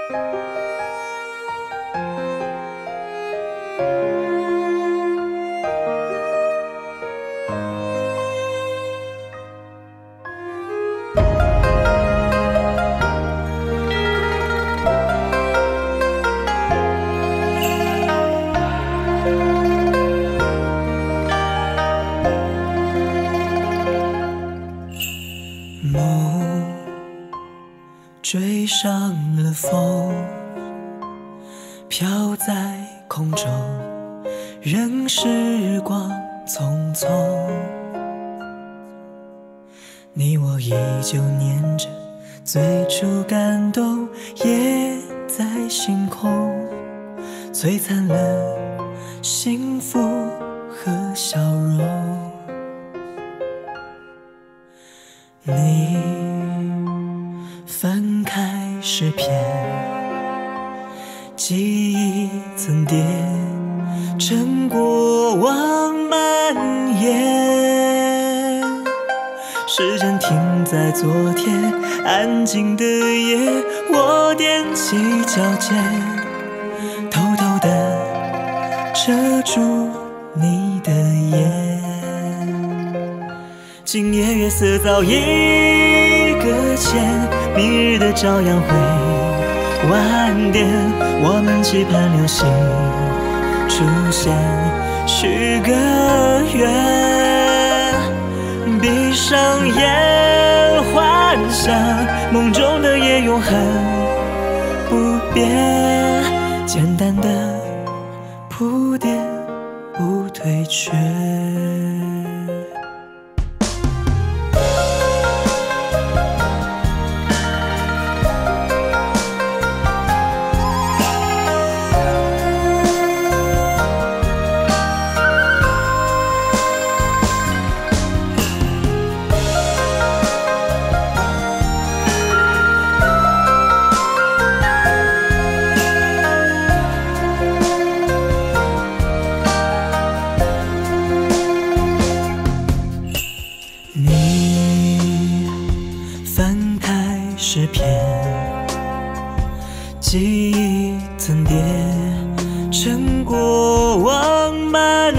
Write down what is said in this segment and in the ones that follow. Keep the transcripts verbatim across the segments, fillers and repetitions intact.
梦追上了风，飘在空中，任时光匆匆。你我依旧念着最初感动，也在星空璀璨了幸福和笑容。你翻开诗篇，记忆层叠，趁过往蔓延。时间停在昨天，安静的夜，我踮起脚尖，偷偷地遮住你的眼。今夜月色早已搁浅，明日的朝阳会晚点，我们期盼流星出现，许个愿，闭上眼幻想，梦中的夜永恒不变，简单的铺垫不退却。诗篇，记忆层叠，趁过往蔓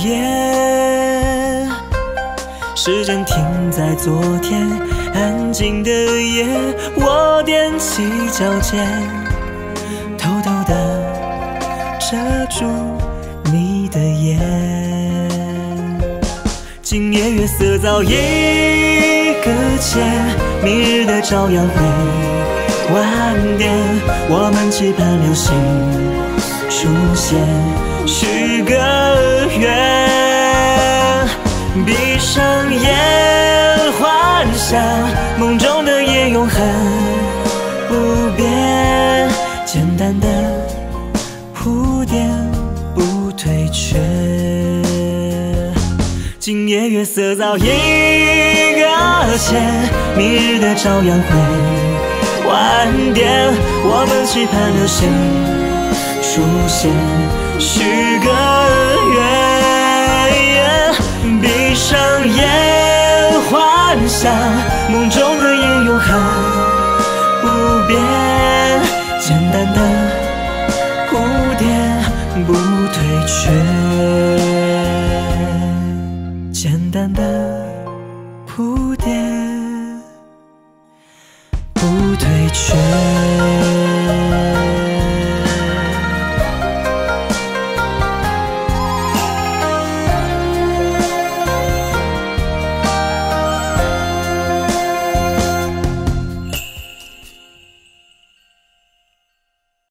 延。时间停在昨天，安静的夜，我踮起脚尖，偷偷地遮住你的眼。今夜月色早已搁浅，明日的朝阳会晚点，我们期盼流星出现，许个愿，闭上眼幻想，梦中的夜永恒不变，简单的铺垫不退却。今夜月色早已搁浅，明日的朝阳会晚点，我们期盼流星出现，许个愿，闭上眼幻想，梦中的夜永恒不变，简单的铺垫不退却，简单的铺垫不退却。